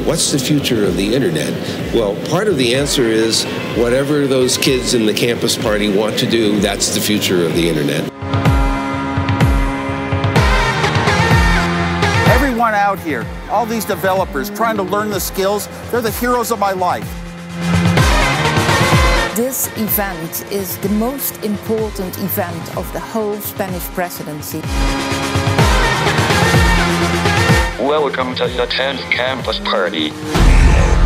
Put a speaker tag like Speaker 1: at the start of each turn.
Speaker 1: what's the future of the internet? Well, part of the answer is whatever those kids in the campus party want to do, that's the future of the internet.
Speaker 2: Everyone out here, all these developers trying to learn the skills, they're the heroes of my life.
Speaker 3: This event is the most important event of the whole Spanish presidency.
Speaker 4: Welcome to the 10th campus party.